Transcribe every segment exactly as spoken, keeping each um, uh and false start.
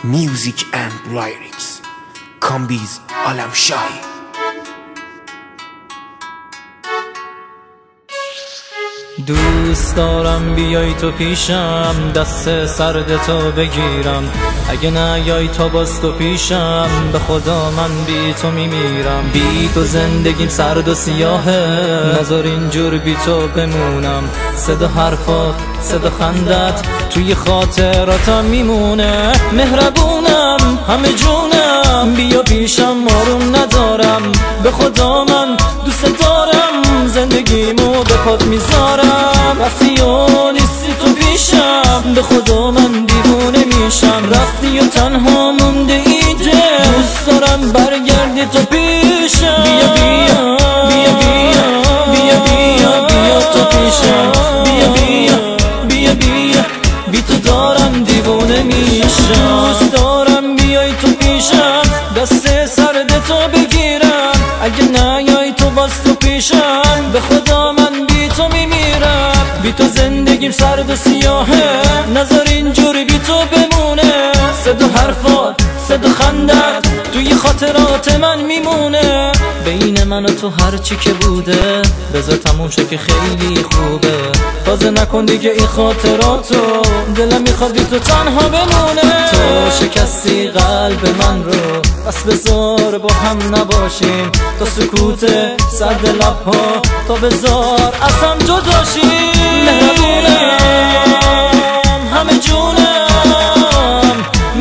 Music and lyrics کامبیز عالمشاهی. دوست دارم بیای تو پیشم، دست سرد تو بگیرم. اگه نیای تو باز تو پیشم، به خدا من بی تو میمیرم. بی تو زندگیم سرد و سیاهه، نذار اینجور بی تو بمونم. صدا حرفات، صدا خندت توی خاطراتم میمونه. مهربونم، همه جونم، بیا پیشم، آروم ندارم. به خدا من دوست دارم، زندگیمو به پات میذارم. رفتی و نیستی تو پیشم، به خدا من دیوونه میشم. رفتی و تنها مونده ایده، دوست دارم برگردی تو پیشم. بیا بیا بیا بیا بیا بیا بیا تو پیشم. بیا بیا بیا بیا بی تو دارم دیوونه میشم. دوست دارم بیای تو پیشم، دست سرد تو بگیرم. اگه نیای تو باز تو پیشم، به خدا من بی تو میمیرم. بی تو زندگیم سرد و سیاهه، نذار اینجوری بی تو بمونه. صدا حرفات، صدا خندت توی خاطرات من میمونه. بین من و تو هرچی که بوده، بذار تموم شه که خیلی خوبه. تازه نکن دیگه این خاطراتو، دلم میخواد بی تو تنها بمونه. تو شکستی قلب من رو، بس بذار با هم نباشیم. تا سکوت سرد لبها، تا بذار از هم جدا شیم. مهربونم، همه جونم،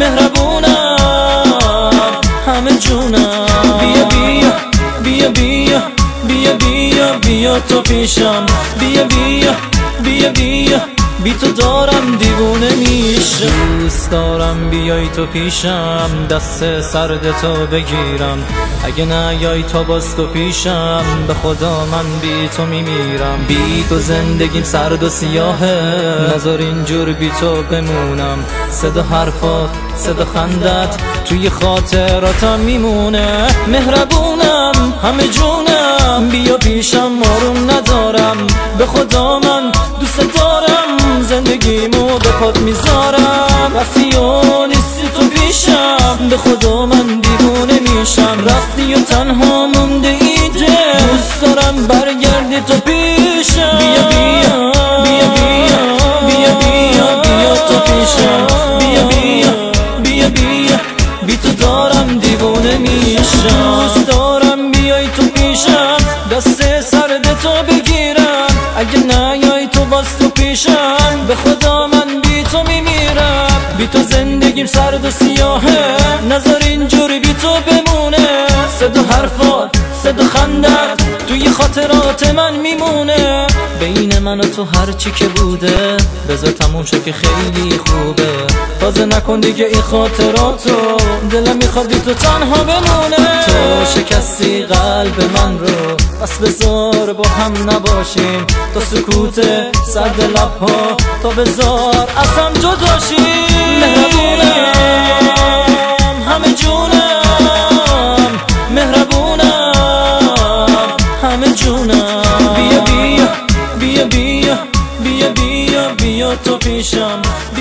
مهربونم، همه جونم. بیا بیا بیا بیا بیا بیا بیا تو پیشم. بیا بیا بیا بیا بی تو دارم دیوونه میشم. دوست دارم بیای تو پیشم، دست سرد تو بگیرم. اگه نیای تو باز تو پیشم، به خدا من بی تو میمیرم. بی تو زندگیم سرد و سیاهه، نذار اینجور بی تو بمونم. صدا حرفات، صدا خندت توی خاطراتم میمونه. مهربونم، همه جونم، بیا پیشم، آروم ندارم. به خدا من دوست دارم، زندگیمو به پات میذارم. رفتی و نیستی تو پیشم، به خدا من دیوونه میشم. رفتی و تنها مونده ایده، دوست دارم برگردی تو پیشم. بیا بیا بیا بیا بیا بیا بیا تو پیشم. بیا بیا بیا بیا بی تو دارم دیوونه میشم. دوست دارم بیای تو پیشم، دست سرد تو بگیرم. اگه نیای تو باز تو پیشم، به خدا من بی تو میمیرم. بی تو زندگیم سرد و سیاهه، نذار اینجوری بی تو بمونه. صدا حرفات، صدا خندت توی خاطرات من میمونه. بین من و تو هرچی که بوده، بذار تموم شه که خیلی خوبه. تازه نکن دیگه این خاطراتو، دلم میخواد بی تو تنها بمونه. تو شکستی قلب من رو، بس بذار با هم نباشیم. تا سکوت سرد لبها، تا بذار از هم جدا شیم. مهربونم، همه جونم، مهربونم، همه جونم. بیا بیا بیا بیا بیا بیا بیا تو پیشم.